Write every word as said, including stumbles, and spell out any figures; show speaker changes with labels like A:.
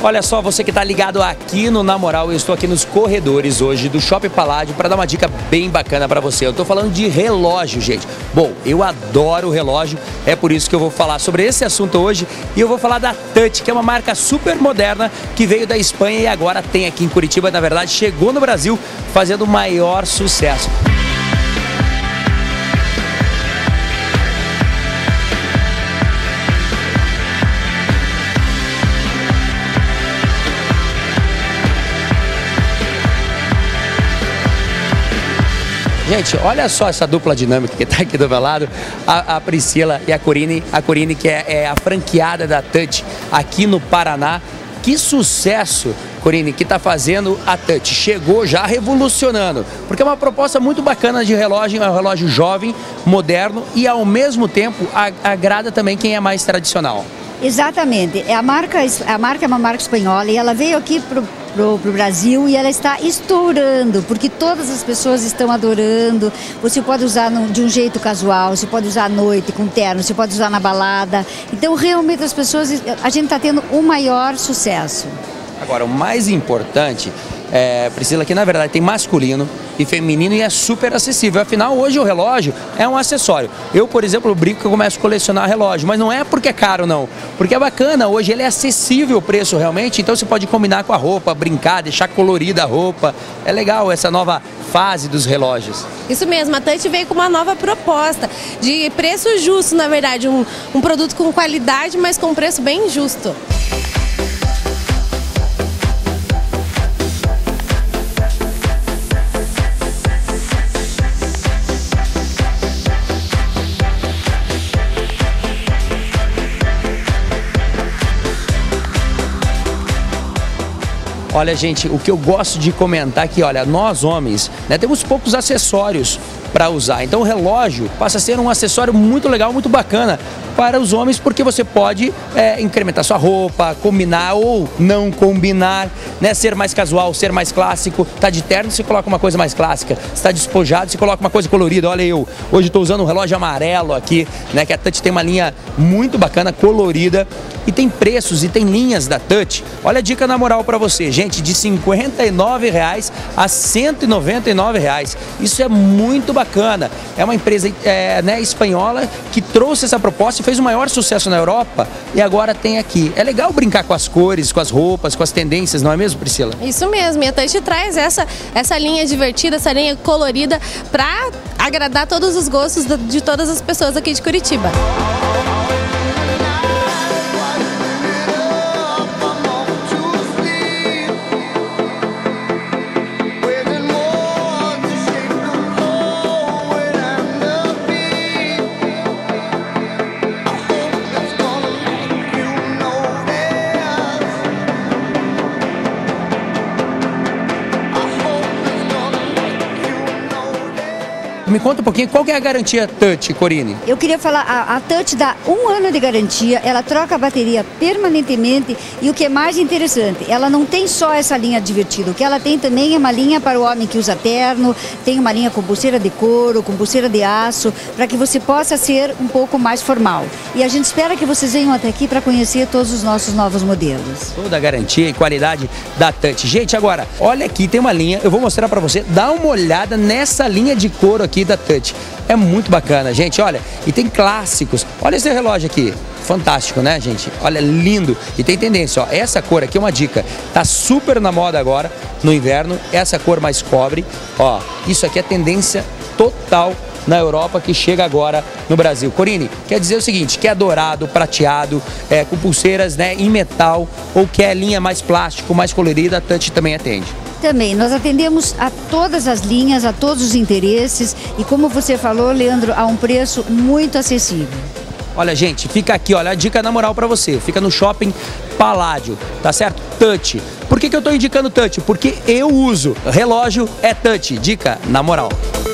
A: Olha só, você que está ligado aqui no Na Moral, eu estou aqui nos corredores hoje do Shopping Palladio para dar uma dica bem bacana para você. Eu estou falando de relógio, gente. Bom, eu adoro relógio, é por isso que eu vou falar sobre esse assunto hoje e eu vou falar da Touch, que é uma marca super moderna que veio da Espanha e agora tem aqui em Curitiba, na verdade, chegou no Brasil fazendo o maior sucesso. Gente, olha só essa dupla dinâmica que está aqui do meu lado, a, a Priscila e a Corine, a Corine que é, é a franqueada da Touch aqui no Paraná. Que sucesso, Corine, que está fazendo a Touch. Chegou já revolucionando, porque é uma proposta muito bacana de relógio, é um relógio jovem, moderno e ao mesmo tempo agrada também quem é mais tradicional.
B: Exatamente, a marca, a marca é uma marca espanhola e ela veio aqui para Pro, pro Brasil e ela está estourando, porque todas as pessoas estão adorando. Você pode usar no, de um jeito casual, você pode usar à noite com terno, você pode usar na balada. Então realmente as pessoas, a gente está tendo o maior sucesso.
A: Agora, o mais importante, é, Priscila, que na verdade tem masculino e feminino e é super acessível. Afinal, hoje o relógio é um acessório. Eu, por exemplo, brinco que eu começo a colecionar relógio, mas não é porque é caro, não. Porque é bacana, hoje ele é acessível o preço realmente, então você pode combinar com a roupa, brincar, deixar colorida a roupa. É legal essa nova fase dos relógios.
C: Isso mesmo, a Touch veio com uma nova proposta de preço justo, na verdade. Um, um produto com qualidade, mas com preço bem justo.
A: Olha, gente, o que eu gosto de comentar aqui, olha, nós homens, né, temos poucos acessórios para usar. Então o relógio passa a ser um acessório muito legal, muito bacana para os homens, porque você pode é, incrementar sua roupa, combinar ou não combinar, né, ser mais casual, ser mais clássico. Tá de terno, você coloca uma coisa mais clássica. Está despojado, você coloca uma coisa colorida. Olha, eu hoje estou usando um relógio amarelo aqui, né, que a Touch tem uma linha muito bacana, colorida. E tem preços e tem linhas da Touch. Olha a dica na moral para você, gente, de cinquenta e nove reais a cento e noventa e nove reais. Isso é muito bacana. É uma empresa é, né, espanhola que trouxe essa proposta e fez o maior sucesso na Europa e agora tem aqui. É legal brincar com as cores, com as roupas, com as tendências, não é mesmo, Priscila?
C: Isso mesmo, e a Touch traz essa, essa linha divertida, essa linha colorida para agradar todos os gostos de todas as pessoas aqui de Curitiba.
A: Me conta um pouquinho, qual que é a garantia Touch, Corine?
B: Eu queria falar, a, a Touch dá um ano de garantia, ela troca a bateria permanentemente e o que é mais interessante, ela não tem só essa linha divertida, o que ela tem também é uma linha para o homem que usa terno, tem uma linha com pulseira de couro, com pulseira de aço, para que você possa ser um pouco mais formal. E a gente espera que vocês venham até aqui para conhecer todos os nossos novos modelos.
A: Toda a garantia e qualidade da Touch. Gente, agora, olha aqui, tem uma linha, eu vou mostrar para você, dá uma olhada nessa linha de couro aqui da Touch. É muito bacana, gente, olha, e tem clássicos. Olha esse relógio aqui, fantástico, né, gente? Olha, lindo. E tem tendência, ó, essa cor aqui é uma dica, tá super na moda agora, no inverno, essa cor mais cobre, ó, isso aqui é tendência total na Europa que chega agora no Brasil. Corine, quer dizer o seguinte, quer dourado, prateado, é, com pulseiras, né, em metal, ou quer linha mais plástico, mais colorida, a Touch também atende.
B: Também, nós atendemos a todas as linhas, a todos os interesses e como você falou, Leandro, a um preço muito acessível.
A: Olha, gente, fica aqui, olha, a dica na moral para você, fica no Shopping Palladio, tá certo? Touch. Por que que eu tô indicando Touch? Porque eu uso, relógio é Touch, dica na moral.